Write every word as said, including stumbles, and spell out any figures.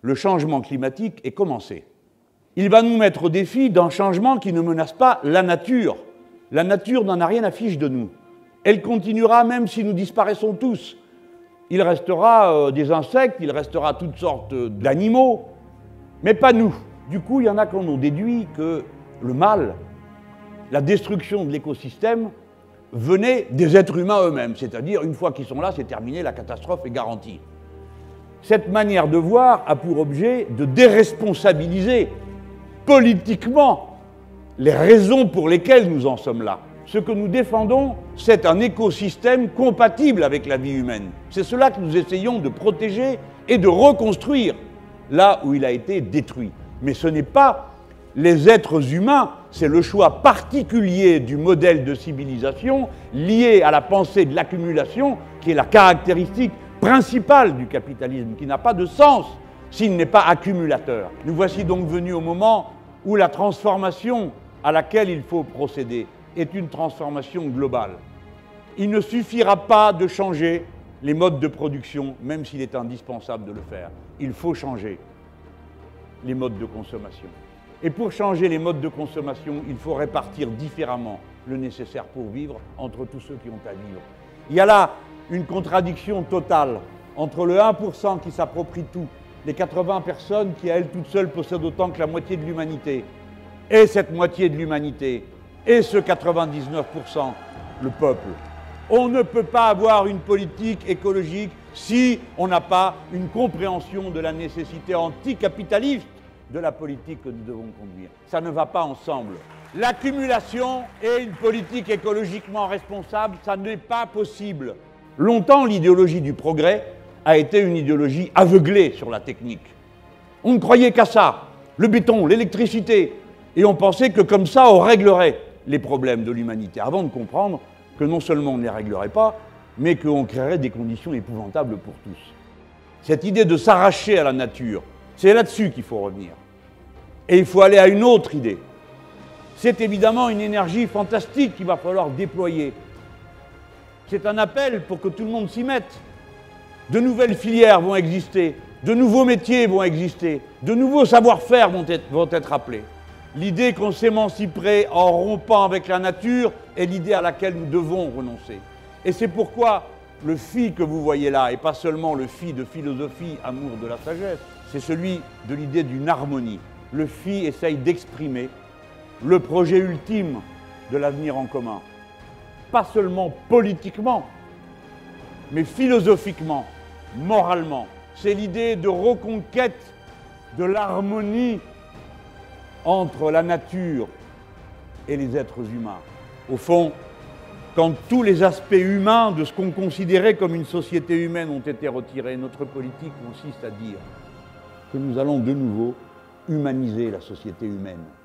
le changement climatique est commencé. Il va nous mettre au défi d'un changement qui ne menace pas la nature. La nature n'en a rien à fiche de nous. Elle continuera même si nous disparaissons tous. Il restera euh, des insectes, il restera toutes sortes d'animaux, mais pas nous. Du coup, il y en a qui en ont déduit que le mal, la destruction de l'écosystème, venait des êtres humains eux-mêmes. C'est-à-dire, une fois qu'ils sont là, c'est terminé, la catastrophe est garantie. Cette manière de voir a pour objet de déresponsabiliser politiquement les raisons pour lesquelles nous en sommes là. Ce que nous défendons, c'est un écosystème compatible avec la vie humaine. C'est cela que nous essayons de protéger et de reconstruire là où il a été détruit. Mais ce n'est pas les êtres humains, c'est le choix particulier du modèle de civilisation lié à la pensée de l'accumulation qui est la caractéristique principale du capitalisme, qui n'a pas de sens s'il n'est pas accumulateur. Nous voici donc venus au moment où la transformation à laquelle il faut procéder est une transformation globale. Il ne suffira pas de changer les modes de production, même s'il est indispensable de le faire. Il faut changer les modes de consommation. Et pour changer les modes de consommation, il faut répartir différemment le nécessaire pour vivre entre tous ceux qui ont à vivre. Il y a là une contradiction totale entre le un pour cent qui s'approprie tout, les quatre-vingts personnes qui, à elles toutes seules, possèdent autant que la moitié de l'humanité, et cette moitié de l'humanité, et ce quatre-vingt-dix-neuf pour cent, le peuple. On ne peut pas avoir une politique écologique si on n'a pas une compréhension de la nécessité anticapitaliste de la politique que nous devons conduire. Ça ne va pas ensemble. L'accumulation et une politique écologiquement responsable, ça n'est pas possible. Longtemps, l'idéologie du progrès a été une idéologie aveuglée sur la technique. On ne croyait qu'à ça, le béton, l'électricité, et on pensait que comme ça, on réglerait les problèmes de l'humanité, avant de comprendre que non seulement on ne les réglerait pas, mais qu'on créerait des conditions épouvantables pour tous. Cette idée de s'arracher à la nature, c'est là-dessus qu'il faut revenir. Et il faut aller à une autre idée. C'est évidemment une énergie fantastique qu'il va falloir déployer. C'est un appel pour que tout le monde s'y mette. De nouvelles filières vont exister, de nouveaux métiers vont exister, de nouveaux savoir-faire vont être, vont être appelés. L'idée qu'on s'émanciperait en rompant avec la nature est l'idée à laquelle nous devons renoncer. Et c'est pourquoi le phi que vous voyez là, et pas seulement le phi de philosophie, amour de la sagesse, c'est celui de l'idée d'une harmonie. Le phi essaye d'exprimer le projet ultime de l'avenir en commun. Pas seulement politiquement, mais philosophiquement, moralement. C'est l'idée de reconquête de l'harmonie entre la nature et les êtres humains. Au fond, quand tous les aspects humains de ce qu'on considérait comme une société humaine ont été retirés, notre politique consiste à dire que nous allons de nouveau humaniser la société humaine.